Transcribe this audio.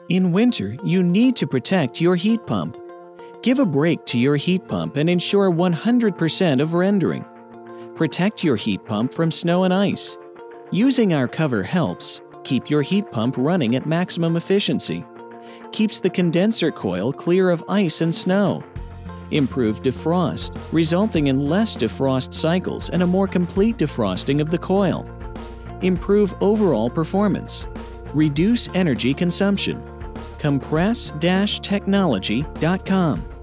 In winter, you need to protect your heat pump. Give a break to your heat pump and ensure 100% of rendering. Protect your heat pump from snow and ice. Using our cover helps keep your heat pump running at maximum efficiency. Keeps the condenser coil clear of ice and snow. Improve defrost, resulting in less defrost cycles and a more complete defrosting of the coil. Improve overall performance. Reduce energy consumption. Compress-technology.com